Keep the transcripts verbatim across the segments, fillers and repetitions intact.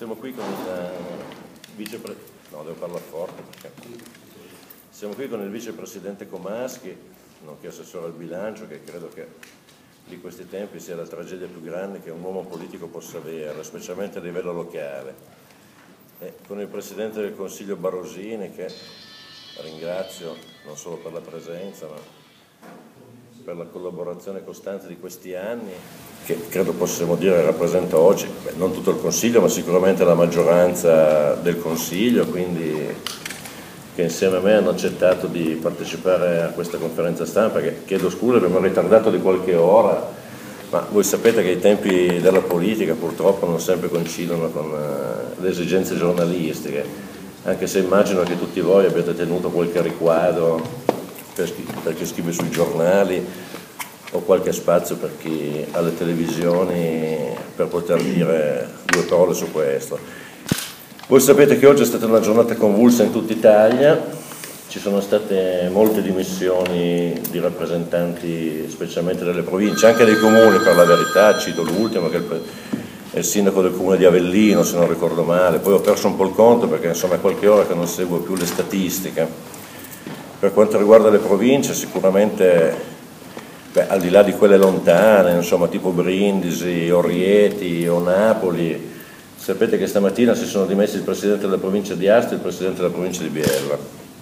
Siamo qui con il vicepresidente, no, devo parlare forte perché siamo qui con il vicepresidente Comaschi, nonché assessore al bilancio, che credo che di questi tempi sia la tragedia più grande che un uomo politico possa avere, specialmente a livello locale, e con il presidente del Consiglio Barosini, che ringrazio non solo per la presenza ma per la collaborazione costante di questi anni, che credo possiamo dire rappresenta oggi, beh, non tutto il Consiglio, ma sicuramente la maggioranza del Consiglio, quindi che insieme a me hanno accettato di partecipare a questa conferenza stampa, che chiedo scusa, abbiamo ritardato di qualche ora, ma voi sapete che i tempi della politica purtroppo non sempre coincidono con uh, le esigenze giornalistiche, anche se immagino che tutti voi abbiate tenuto qualche riquadro per chi, per chi scrive sui giornali o qualche spazio per chi ha le televisioni per poter dire due parole su questo. Voi sapete che oggi è stata una giornata convulsa in tutta Italia, ci sono state molte dimissioni di rappresentanti specialmente delle province, anche dei comuni per la verità, cito l'ultimo che è il sindaco del comune di Avellino se non ricordo male, poi ho perso un po' il conto perché insomma è qualche ora che non seguo più le statistiche. Per quanto riguarda le province sicuramente, beh, al di là di quelle lontane, insomma tipo Brindisi, o Rieti o Napoli, sapete che stamattina si sono dimessi il presidente della provincia di Asti e il presidente della provincia di Biella,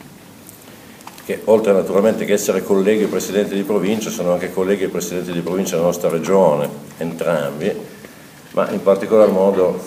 che oltre naturalmente che essere colleghi e presidenti di provincia, sono anche colleghi e presidenti di provincia della nostra regione, entrambi, ma in particolar modo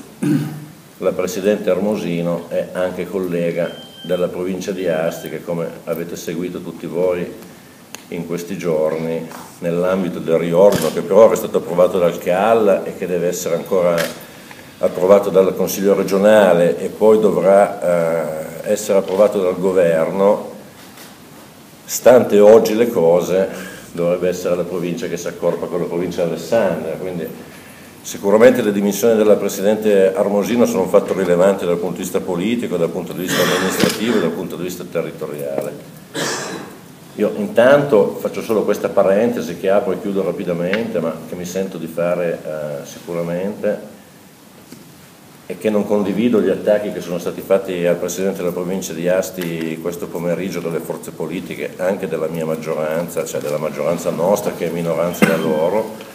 la presidente Armosino è anche collega della provincia di Asti, che come avete seguito tutti voi in questi giorni, nell'ambito del riordino che per ora è stato approvato dal C A L e che deve essere ancora approvato dal Consiglio regionale e poi dovrà eh, essere approvato dal governo, stante oggi le cose dovrebbe essere la provincia che si accorpa con la provincia di Alessandria, quindi sicuramente le dimissioni della Presidente Armosino sono un fatto rilevante dal punto di vista politico, dal punto di vista amministrativo e dal punto di vista territoriale. Io intanto faccio solo questa parentesi che apro e chiudo rapidamente, ma che mi sento di fare eh, sicuramente, e che non condivido gli attacchi che sono stati fatti al Presidente della provincia di Asti questo pomeriggio dalle forze politiche, anche della mia maggioranza, cioè della maggioranza nostra che è minoranza da loro,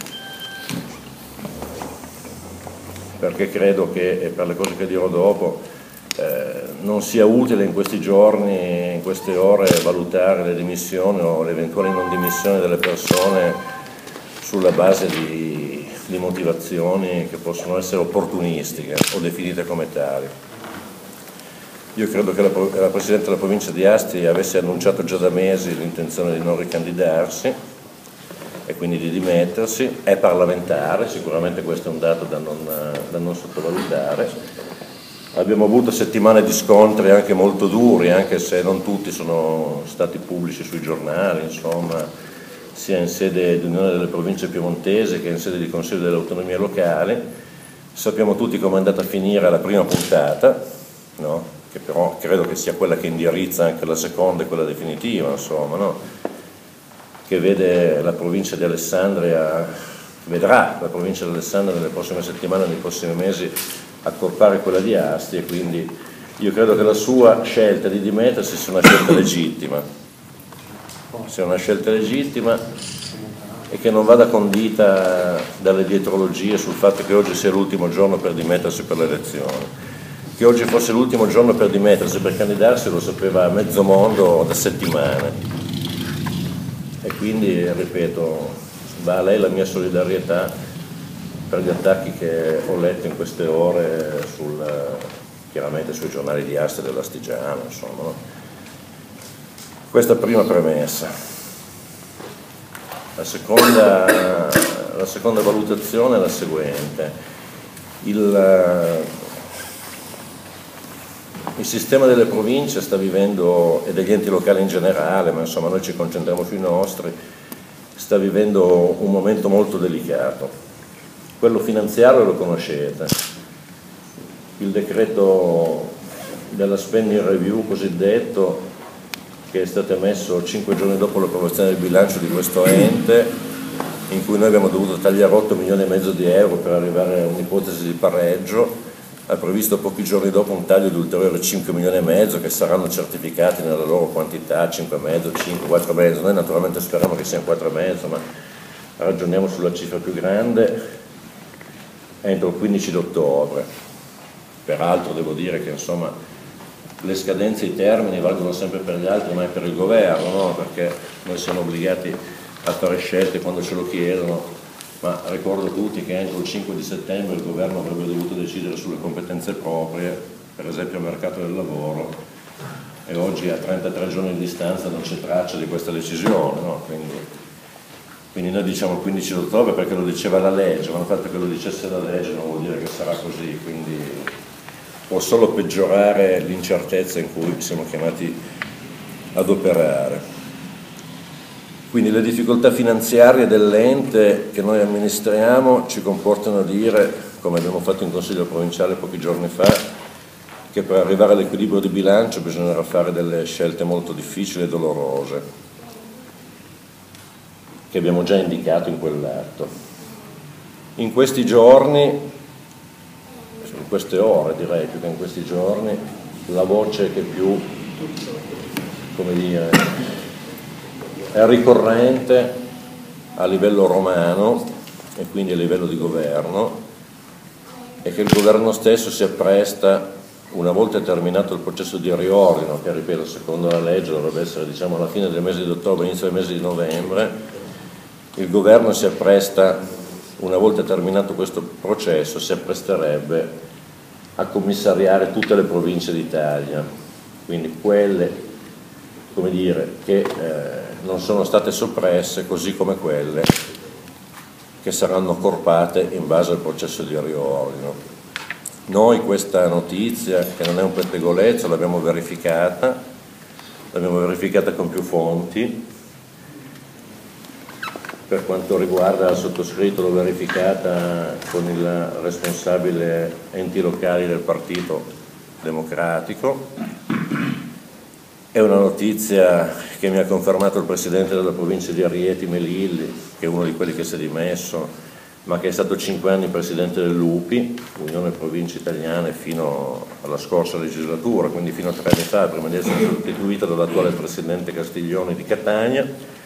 perché credo che, e per le cose che dirò dopo, eh, non sia utile in questi giorni, in queste ore, valutare le dimissioni o le eventuali non dimissioni delle persone sulla base di, di motivazioni che possono essere opportunistiche o definite come tali. Io credo che la, la Presidente della provincia di Asti avesse annunciato già da mesi l'intenzione di non ricandidarsi e quindi di dimettersi, è parlamentare, sicuramente questo è un dato da non, da non sottovalutare. Abbiamo avuto settimane di scontri anche molto duri, anche se non tutti sono stati pubblici sui giornali, insomma, sia in sede di Unione delle Province Piemontesi che in sede di Consiglio delle Autonomie Locali. Sappiamo tutti come è andata a finire la prima puntata, no? Che però credo che sia quella che indirizza anche la seconda e quella definitiva, insomma, no? Che vede la provincia di Alessandria, vedrà la provincia di Alessandria nelle prossime settimane, nei prossimi mesi, accorpare quella di Asti, e quindi io credo che la sua scelta di dimettersi sia una scelta legittima, sia una scelta legittima e che non vada condita dalle dietrologie sul fatto che oggi sia l'ultimo giorno per dimettersi per le elezioni. Che oggi fosse l'ultimo giorno per dimettersi, per candidarsi, lo sapeva mezzo mondo da settimane. E quindi, ripeto, va a lei la mia solidarietà per gli attacchi che ho letto in queste ore sul, chiaramente sui giornali di Asti e dell'Astigiano, insomma, no? Questa prima premessa. La seconda, la seconda valutazione è la seguente. Il, Il sistema delle province sta vivendo, e degli enti locali in generale, ma insomma noi ci concentriamo sui nostri, sta vivendo un momento molto delicato. Quello finanziario lo conoscete, il decreto della spending review cosiddetto, che è stato emesso cinque giorni dopo l'approvazione del bilancio di questo ente, in cui noi abbiamo dovuto tagliare otto milioni e mezzo di euro per arrivare a un'ipotesi di pareggio, ha previsto pochi giorni dopo un taglio di ulteriori cinque milioni e mezzo che saranno certificati nella loro quantità, cinque e mezzo, cinque, quattro e mezzo. Noi naturalmente speriamo che siano quattro e mezzo, ma ragioniamo sulla cifra più grande entro il quindici ottobre. Peraltro devo dire che insomma le scadenze e i termini valgono sempre per gli altri, ma è per il governo, no? Perché noi siamo obbligati a fare scelte quando ce lo chiedono. Ma ricordo tutti che entro il cinque di settembre il governo avrebbe dovuto decidere sulle competenze proprie, per esempio il mercato del lavoro, e oggi a trentatré giorni di distanza non c'è traccia di questa decisione, no? quindi, quindi noi diciamo il quindici ottobre perché lo diceva la legge, ma il fatto che lo dicesse la legge non vuol dire che sarà così, quindi può solo peggiorare l'incertezza in cui siamo chiamati ad operare. Quindi le difficoltà finanziarie dell'ente che noi amministriamo ci comportano a dire, come abbiamo fatto in Consiglio provinciale pochi giorni fa, che per arrivare all'equilibrio di bilancio bisognerà fare delle scelte molto difficili e dolorose, che abbiamo già indicato in quell'atto. In questi giorni, in queste ore direi più che in questi giorni, la voce che più, come dire, è ricorrente a livello romano e quindi a livello di governo, è che il governo stesso si appresta, una volta terminato il processo di riordino, che ripeto secondo la legge dovrebbe essere diciamo alla fine del mese di ottobre, inizio del mese di novembre, il governo si appresta, una volta terminato questo processo, si appresterebbe a commissariare tutte le province d'Italia, quindi quelle come dire, che eh, non sono state soppresse, così come quelle che saranno accorpate in base al processo di riordino. Noi questa notizia, che non è un pettegolezzo, l'abbiamo verificata, l'abbiamo verificata con più fonti. Per quanto riguarda il sottoscritto l'ho verificata con il responsabile enti locali del Partito Democratico. È una notizia che mi ha confermato il presidente della provincia di Rieti Melilli, che è uno di quelli che si è dimesso, ma che è stato cinque anni presidente dell'U P I, Unione Province Italiane, fino alla scorsa legislatura, quindi fino a tre anni fa, prima di essere sostituito dall'attuale presidente Castiglioni di Catania,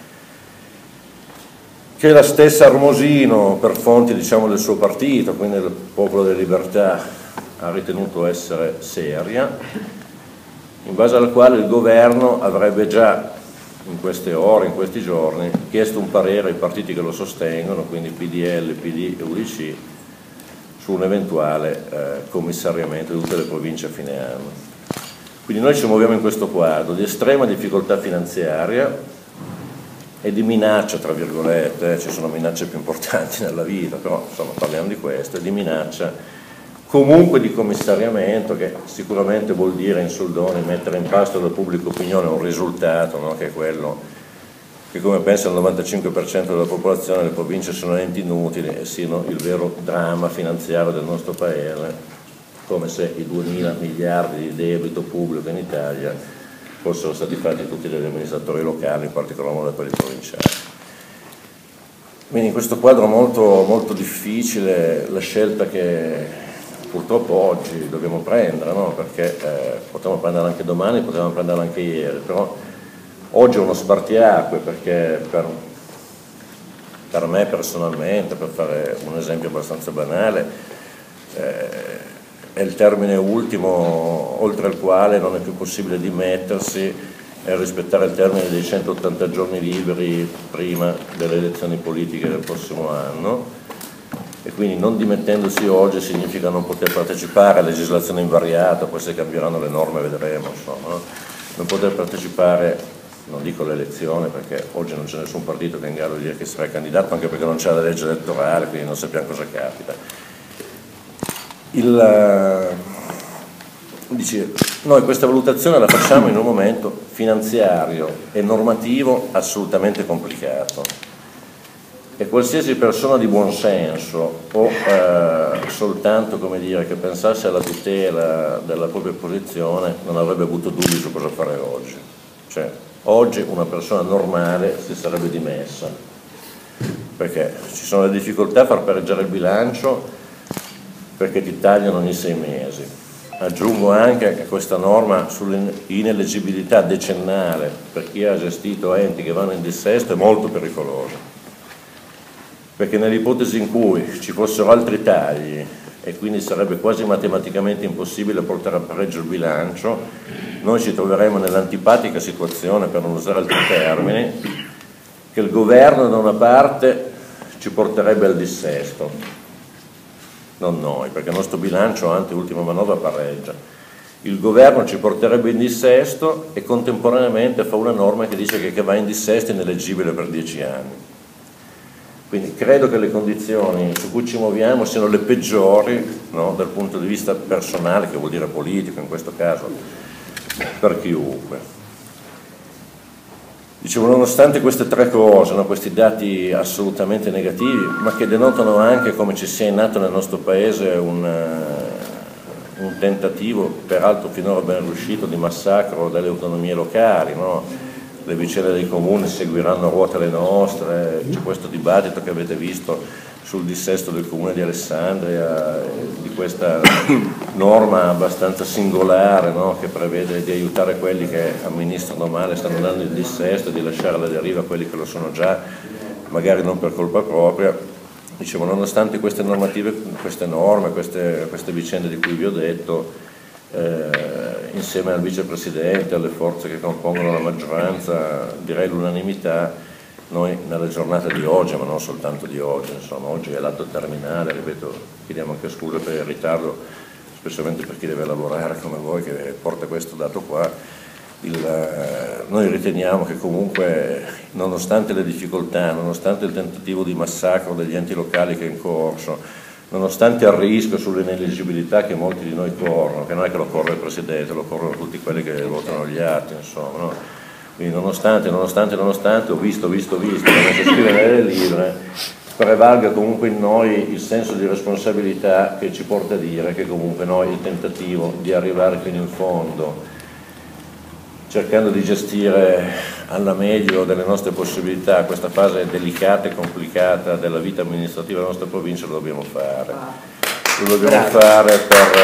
che la stessa Armosino, per fonti diciamo del suo partito, quindi del Popolo delle Libertà, ha ritenuto essere seria, in base alla quale il governo avrebbe già in queste ore, in questi giorni, chiesto un parere ai partiti che lo sostengono, quindi P D L, P D e U D C, su un eventuale eh, commissariamento di tutte le province a fine anno. Quindi noi ci muoviamo in questo quadro di estrema difficoltà finanziaria e di minaccia, tra virgolette, eh, ci sono minacce più importanti nella vita, però insomma parliamo di questo, e di minaccia comunque di commissariamento, che sicuramente vuol dire in soldoni mettere in pasto alla pubblica opinione un risultato, no? Che è quello che, come pensa il novantacinque per cento della popolazione, le province sono enti inutili e siano il vero dramma finanziario del nostro paese, come se i duemila miliardi di debito pubblico in Italia fossero stati fatti tutti dagli amministratori locali, in particolar modo da quelli provinciali. Quindi in questo quadro molto, molto difficile la scelta che purtroppo oggi dobbiamo prendere, no? Perché eh, potevamo prenderla anche domani, potevamo prenderla anche ieri, però oggi è uno spartiacque, perché per, per me personalmente, per fare un esempio abbastanza banale, eh, è il termine ultimo oltre il quale non è più possibile dimettersi e rispettare il termine dei centottanta giorni liberi prima delle elezioni politiche del prossimo anno. E quindi non dimettendosi oggi significa non poter partecipare a legislazione invariata, poi se cambieranno le norme vedremo, insomma, no? Non poter partecipare, non dico all'elezione perché oggi non c'è nessun partito che è in grado di dire che sarà candidato, anche perché non c'è la legge elettorale, quindi non sappiamo cosa capita. Il, dice, noi questa valutazione la facciamo in un momento finanziario e normativo assolutamente complicato. E qualsiasi persona di buon senso o eh, soltanto, come dire, che pensasse alla tutela della propria posizione non avrebbe avuto dubbi su cosa fare oggi. Cioè, oggi una persona normale si sarebbe dimessa, perché ci sono le difficoltà a far pareggiare il bilancio perché ti tagliano ogni sei mesi. Aggiungo anche che questa norma sull'ineleggibilità decennale per chi ha gestito enti che vanno in dissesto è molto pericolosa, perché nell'ipotesi in cui ci fossero altri tagli e quindi sarebbe quasi matematicamente impossibile portare a pareggio il bilancio, noi ci troveremo nell'antipatica situazione, per non usare altri termini, che il governo da una parte ci porterebbe al dissesto, non noi, perché il nostro bilancio ante ultima manovra pareggia. Il governo ci porterebbe in dissesto e contemporaneamente fa una norma che dice che chi va in dissesto è ineleggibile per dieci anni. Quindi credo che le condizioni su cui ci muoviamo siano le peggiori, no, dal punto di vista personale, che vuol dire politico in questo caso, per chiunque. Dicevo, nonostante queste tre cose, no, questi dati assolutamente negativi, ma che denotano anche come ci sia in atto nel nostro Paese un, un tentativo, peraltro finora ben riuscito, di massacro delle autonomie locali, no? Le vicende dei comuni seguiranno a ruota le nostre, c'è questo dibattito che avete visto sul dissesto del comune di Alessandria, di questa norma abbastanza singolare, no? Che prevede di aiutare quelli che amministrano male, stanno dando il dissesto, e di lasciare alla deriva quelli che lo sono già, magari non per colpa propria. Dicevo, nonostante queste normative, queste norme, queste, queste vicende di cui vi ho detto, Eh, insieme al vicepresidente, alle forze che compongono la maggioranza, direi l'unanimità, noi nella giornata di oggi, ma non soltanto di oggi, insomma, oggi è l'atto terminale, ripeto, chiediamo anche scusa per il ritardo, specialmente per chi deve lavorare come voi che porta questo dato qua. Il, eh, noi riteniamo che comunque, nonostante le difficoltà, nonostante il tentativo di massacro degli enti locali che è in corso, nonostante il rischio sull'ineleggibilità che molti di noi corrono, che non è che lo corre il Presidente, lo corrono tutti quelli che votano gli atti, insomma, no? Quindi nonostante, nonostante, nonostante, ho visto, visto, visto, come si scrive nelle libre, prevalga comunque in noi il senso di responsabilità che ci porta a dire che comunque noi il tentativo di arrivare fino in fondo, cercando di gestire alla meglio delle nostre possibilità questa fase delicata e complicata della vita amministrativa della nostra provincia, lo dobbiamo fare. Lo dobbiamo Bravo. fare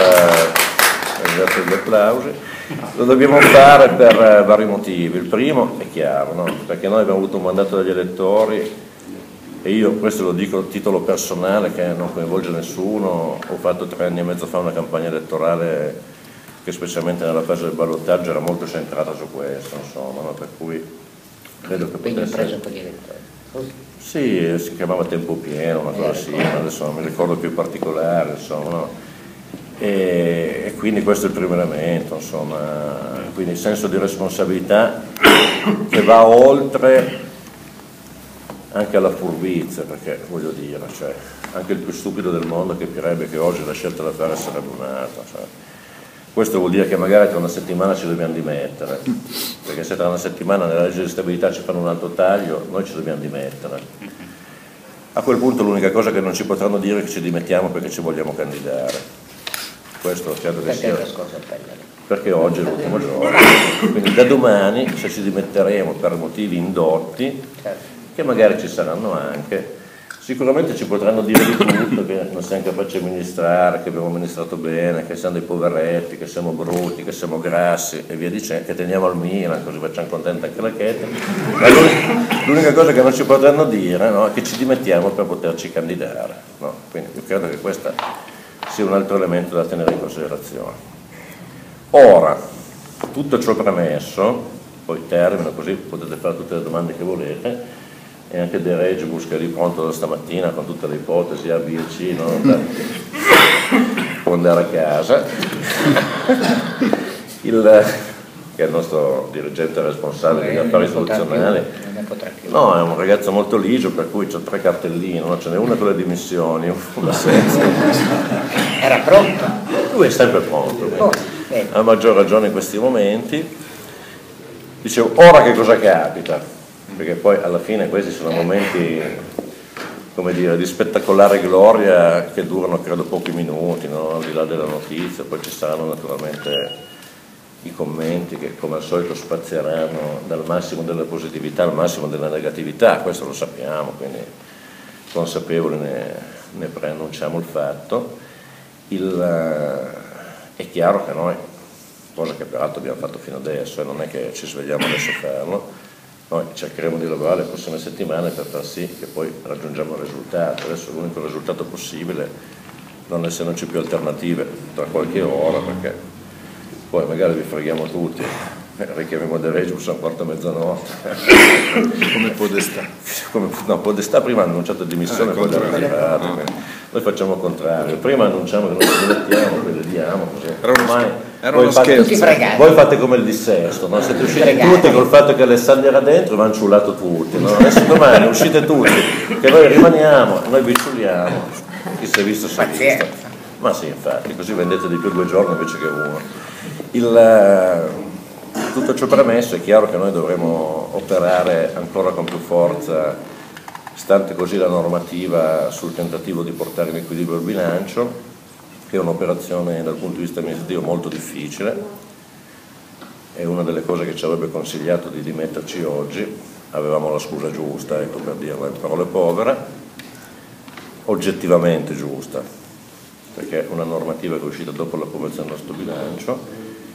per, grazie agli applausi, lo dobbiamo fare per vari motivi. Il primo è chiaro, no? Perché noi abbiamo avuto un mandato dagli elettori e io, questo lo dico a titolo personale che non coinvolge nessuno, ho fatto tre anni e mezzo fa una campagna elettorale che specialmente nella fase del ballottaggio era molto centrata su questo, insomma, no? Per cui credo che Quindi potesse... preso con gli elettori? Sì, si chiamava tempo pieno, una cosa sì, ma adesso non mi ricordo più particolare, insomma, no? E, e quindi questo è il primo elemento, insomma, quindi il senso di responsabilità che va oltre anche alla furbizia, perché voglio dire, cioè, anche il più stupido del mondo capirebbe che oggi la scelta da fare sarebbe un'altra, cioè. Questo vuol dire che magari tra una settimana ci dobbiamo dimettere, perché se tra una settimana nella legge di stabilità ci fanno un altro taglio, noi ci dobbiamo dimettere. A quel punto l'unica cosa che non ci potranno dire è che ci dimettiamo perché ci vogliamo candidare. Questo credo che sia... Perché oggi è l'ultimo giorno. Quindi da domani, se ci dimetteremo per motivi indotti, che magari ci saranno anche, sicuramente ci potranno dire di tutto, che non siamo capaci di amministrare, che abbiamo amministrato bene, che siamo dei poveretti, che siamo brutti, che siamo grassi e via dicendo, che teniamo al Milan, così facciamo contenta anche la Chetta. L'unica cosa che non ci potranno dire, no, è che ci dimettiamo per poterci candidare. No? Quindi io credo che questo sia un altro elemento da tenere in considerazione. Ora, tutto ciò premesso, poi termino così potete fare tutte le domande che volete, e anche De Regibus che è lì pronto da stamattina con tutte le ipotesi A, B e C, no? Può andare a casa, il, che è il nostro dirigente responsabile degli affari istituzionali. No, è un ragazzo molto ligio, per cui c'ho tre cartelline, no? Ce n'è una con le dimissioni, una senza. Era pronta? Lui è sempre pronto, a maggior ragione in questi momenti. Dicevo, ora che cosa capita? Perché poi alla fine questi sono momenti, come dire, di spettacolare gloria che durano credo pochi minuti, no? Al di là della notizia, poi ci saranno naturalmente i commenti che come al solito spazieranno dal massimo della positività al massimo della negatività, questo lo sappiamo, quindi consapevoli ne, ne preannunciamo il fatto. Il, è chiaro che noi, cosa che peraltro abbiamo fatto fino adesso, e non è che ci svegliamo adesso a farlo, noi cercheremo di lavorare le prossime settimane per far sì che poi raggiungiamo il risultato. Adesso l'unico risultato possibile, non essendoci più alternative, tra qualche ora, perché poi magari vi freghiamo tutti, richiamiamo De Regis a un quarto a mezzanotte. Come Podestà. Come, no, Podestà prima ha annunciato dimissione, ah, poi l'ha ritirato. Ah. Noi facciamo il contrario, prima annunciamo che noi ci dimettiamo, poi le diamo, così. Era uno, Ormai, era voi, uno fate, scherzo. Voi fate come il dissesto, no? Siete usciti tutti col fatto che Alessandro era dentro e vi hanno ciullato tutti, no? Adesso domani uscite tutti, che noi rimaniamo, noi vi ciulliamo, chi si è visto si è visto. Ma sì, infatti, così vendete di più due giorni invece che uno. Il, tutto ciò premesso, è chiaro che noi dovremo operare ancora con più forza, stante così la normativa, sul tentativo di portare in equilibrio il bilancio, che è un'operazione dal punto di vista amministrativo molto difficile, è una delle cose che ci avrebbe consigliato di dimetterci oggi, avevamo la scusa giusta, ecco, per dirla in parole povere, oggettivamente giusta, perché è una normativa che è uscita dopo l'approvazione del nostro bilancio.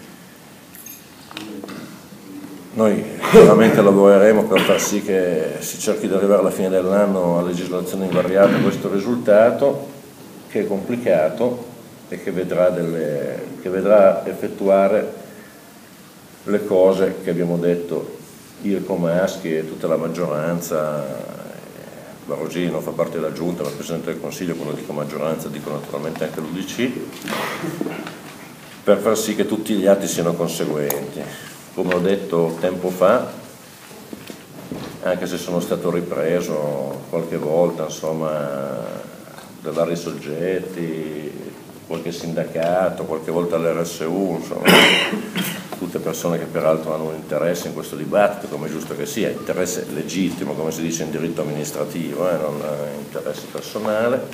Noi veramente lavoreremo per far sì che si cerchi di arrivare alla fine dell'anno a legislazione invariata a questo risultato, che è complicato e che vedrà, delle, che vedrà effettuare le cose che abbiamo detto io, Comaschi e tutta la maggioranza. Barosini non fa parte della Giunta, ma il Presidente del Consiglio, quando dico maggioranza dico naturalmente anche l'U D C, per far sì che tutti gli atti siano conseguenti. Come ho detto tempo fa, anche se sono stato ripreso qualche volta, insomma, da vari soggetti, qualche sindacato, qualche volta l'R S U, insomma, tutte persone che peraltro hanno un interesse in questo dibattito, come è giusto che sia, interesse legittimo, come si dice in diritto amministrativo, eh, non interesse personale.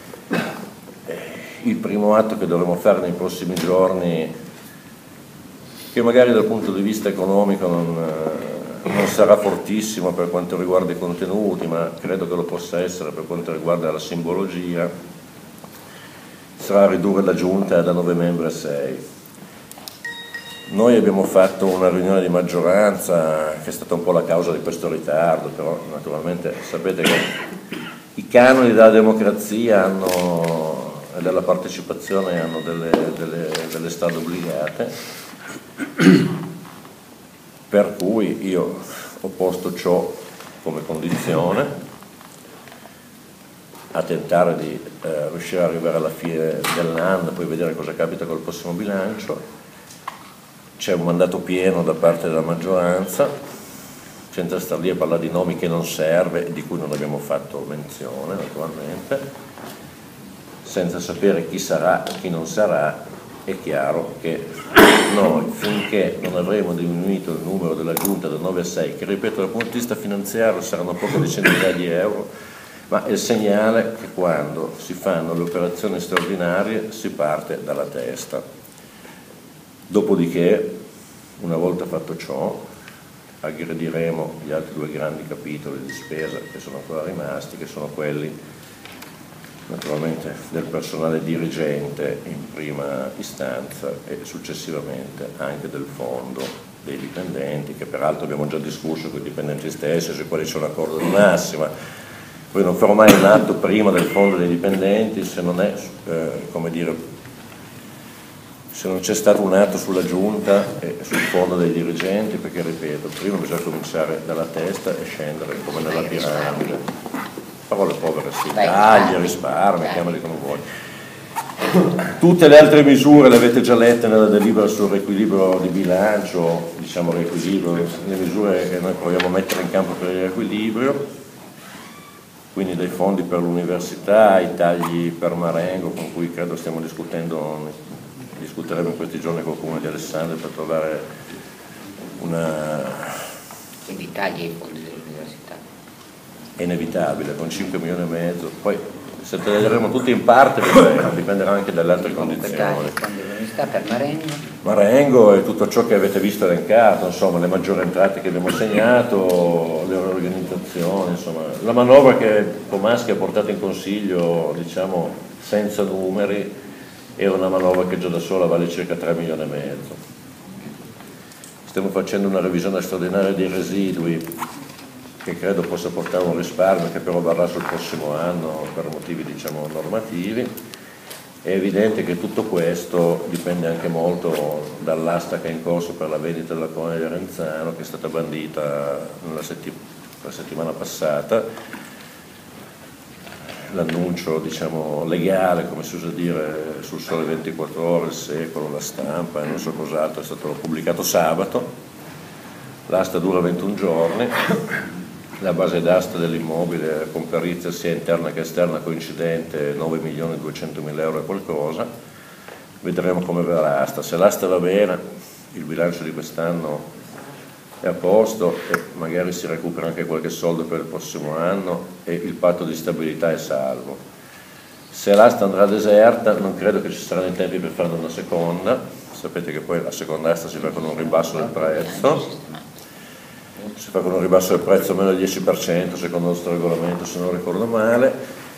Il primo atto che dovremo fare nei prossimi giorni, che magari dal punto di vista economico non, non sarà fortissimo per quanto riguarda i contenuti, ma credo che lo possa essere per quanto riguarda la simbologia, sarà ridurre la Giunta da nove membri a sei. Noi abbiamo fatto una riunione di maggioranza che è stata un po' la causa di questo ritardo, però naturalmente sapete che i canoni della democrazia hanno, e della partecipazione hanno delle, delle, delle strade obbligate, per cui io ho posto ciò come condizione a tentare di eh, riuscire ad arrivare alla fine dell'anno, poi vedere cosa capita col prossimo bilancio. C'è un mandato pieno da parte della maggioranza, senza star lì a parlare di nomi che non serve e di cui non abbiamo fatto menzione naturalmente, senza sapere chi sarà e chi non sarà. È chiaro che noi, finché non avremo diminuito il numero della Giunta da nove a sei, che ripeto dal punto di vista finanziario saranno poche decine di migliaia di euro, ma è il segnale che quando si fanno le operazioni straordinarie si parte dalla testa. Dopodiché, una volta fatto ciò, aggrediremo gli altri due grandi capitoli di spesa che sono ancora rimasti, che sono quelli naturalmente del personale dirigente in prima istanza e successivamente anche del fondo dei dipendenti, che peraltro abbiamo già discusso con i dipendenti stessi, sui quali c'è un accordo di massima. Poi non farò mai un atto prima del fondo dei dipendenti se non è, eh, come dire, se non c'è stato un atto sulla Giunta e sul fondo dei dirigenti, perché ripeto, prima bisogna cominciare dalla testa e scendere come nella piramide. Parole povere, sì, tagli, risparmi, chiamali come vuoi. Tutte le altre misure le avete già lette nella delibera sul riequilibrio di bilancio, diciamo riequilibrio, le misure che noi proviamo a mettere in campo per il riequilibrio, quindi dei fondi per l'università, i tagli per Marengo, con cui credo stiamo discutendo, discuteremo in questi giorni con il comune di Alessandria per trovare una... Quindi tagli ai fondi dell'università. È inevitabile, con cinque milioni e mezzo, poi se taglieremo tutti in parte perché dipenderà anche dalle altre condizioni. L'università per Marengo? Marengo e tutto ciò che avete visto elencato, insomma le maggiori entrate che abbiamo segnato, le riorganizzazioni, insomma la manovra che Comaschi ha portato in consiglio, diciamo senza numeri, era una manovra che già da sola vale circa tre milioni e mezzo. Stiamo facendo una revisione straordinaria dei residui che credo possa portare un risparmio, che però varrà sul prossimo anno per motivi diciamo normativi. È evidente che tutto questo dipende anche molto dall'asta che è in corso per la vendita della colonia di Arenzano, che è stata bandita nella settim- la settimana passata. L'annuncio diciamo legale, come si usa dire, sul Sole ventiquattro Ore, Il Secolo, La Stampa e non so cos'altro, è stato pubblicato sabato. L'asta dura ventuno giorni. La base d'asta dell'immobile con perizia sia interna che esterna coincidente nove milioni duecentomila euro e qualcosa. Vedremo come verrà l'asta. Se l'asta va bene, il bilancio di quest'anno è a posto e magari si recupera anche qualche soldo per il prossimo anno e il patto di stabilità è salvo. Se l'asta andrà deserta non credo che ci saranno i tempi per farne una seconda. Sapete che poi la seconda asta si fa con un ribasso del prezzo. Si fa con un ribasso del prezzo almeno del dieci per cento secondo il nostro regolamento, se non ricordo male.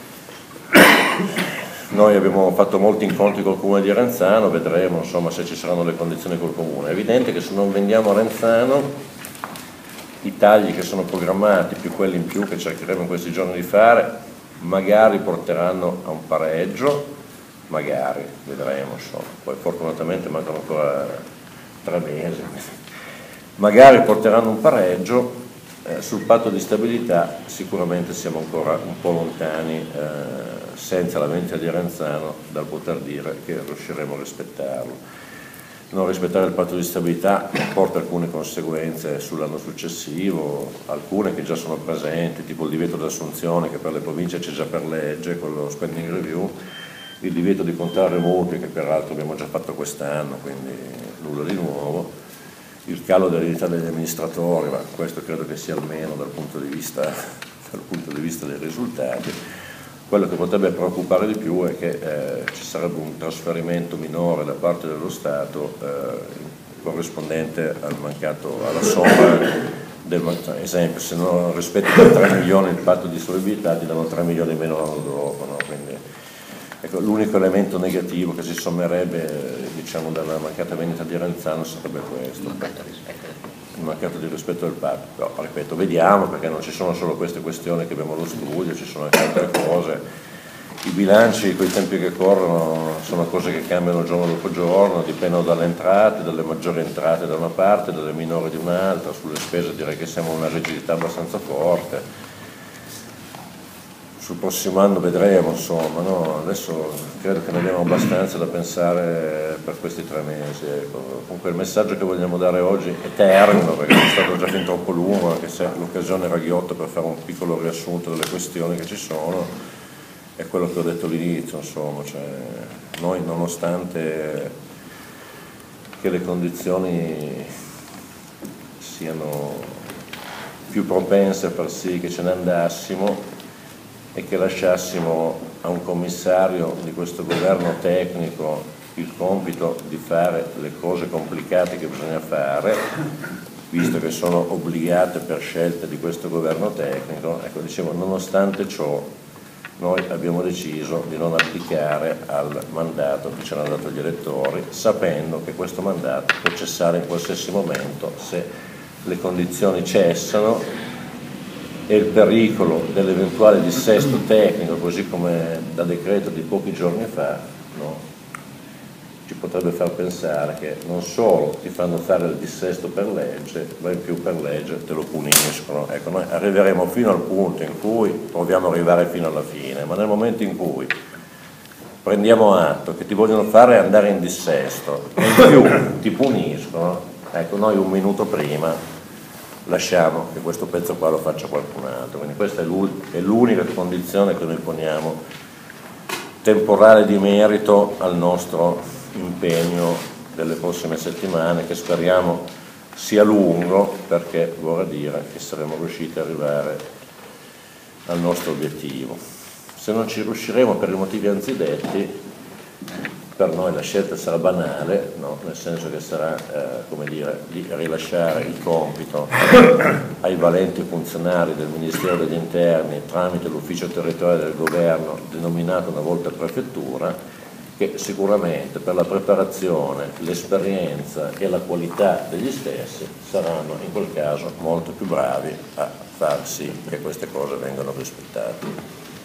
Noi abbiamo fatto molti incontri col comune di Arenzano, vedremo insomma se ci saranno le condizioni col comune. È evidente che se non vendiamo Arenzano, i tagli che sono programmati più quelli in più che cercheremo in questi giorni di fare magari porteranno a un pareggio, magari, vedremo insomma. Poi fortunatamente mancano ancora tre mesi. Magari porteranno un pareggio, eh, sul patto di stabilità sicuramente siamo ancora un po' lontani eh, senza la vendita di Arenzano dal poter dire che riusciremo a rispettarlo. Non rispettare il patto di stabilità comporta alcune conseguenze sull'anno successivo, alcune che già sono presenti, tipo il divieto di assunzione che per le province c'è già per legge con lo spending review, il divieto di contrarre mutui che peraltro abbiamo già fatto quest'anno, quindi nulla di nuovo. Il calo della dignità degli amministratori, ma questo credo che sia almeno dal punto di vista, dal punto di vista dei risultati. Quello che potrebbe preoccupare di più è che eh, ci sarebbe un trasferimento minore da parte dello Stato eh, corrispondente al mancato, alla somma del mancato. Esempio, se non rispetti per tre milioni il patto di solvibilità ti danno tre milioni in meno l'anno dopo, no? Quindi, ecco, l'unico elemento negativo che si sommerebbe diciamo, dalla mancata vendita di Arenzano sarebbe questo, mancato rispetto del patto. Il mancato di rispetto del patto. Però, ripeto, vediamo, perché non ci sono solo queste questioni che abbiamo allo studio, ci sono anche altre cose. I bilanci, coi tempi che corrono, sono cose che cambiano giorno dopo giorno, dipendono dalle entrate, dalle maggiori entrate da una parte, dalle minori di un'altra. Sulle spese direi che siamo una rigidità abbastanza forte. Sul prossimo anno vedremo, insomma, no? Adesso credo che ne abbiamo abbastanza da pensare per questi tre mesi. Ecco. Comunque il messaggio che vogliamo dare oggi è termino, perché è stato già fin troppo lungo, anche se l'occasione era ghiotta per fare un piccolo riassunto delle questioni che ci sono, è quello che ho detto all'inizio, insomma, cioè, noi nonostante che le condizioni siano più propense a far sì che ce ne andassimo, e che lasciassimo a un commissario di questo governo tecnico il compito di fare le cose complicate che bisogna fare, visto che sono obbligate per scelta di questo governo tecnico. Ecco, dicevo, nonostante ciò noi abbiamo deciso di non abdicare al mandato che ci hanno dato gli elettori, sapendo che questo mandato può cessare in qualsiasi momento se le condizioni cessano e il pericolo dell'eventuale dissesto tecnico, così come da decreto di pochi giorni fa, no, ci potrebbe far pensare che non solo ti fanno fare il dissesto per legge, ma in più per legge te lo puniscono. Ecco, noi arriveremo fino al punto in cui proviamo ad arrivare fino alla fine, ma nel momento in cui prendiamo atto che ti vogliono fare andare in dissesto e in più ti puniscono, ecco, noi un minuto prima lasciamo che questo pezzo qua lo faccia qualcun altro. Quindi questa è l'unica condizione che noi poniamo temporale di merito al nostro impegno delle prossime settimane, che speriamo sia lungo, perché vorrà dire che saremo riusciti ad arrivare al nostro obiettivo. Se non ci riusciremo per i motivi anzidetti, per noi la scelta sarà banale, no? Nel senso che sarà eh, come dire, di rilasciare il compito ai valenti funzionari del Ministero degli Interni tramite l'ufficio territoriale del governo, denominato una volta prefettura, che sicuramente per la preparazione, l'esperienza e la qualità degli stessi saranno in quel caso molto più bravi a far sì che queste cose vengano rispettate.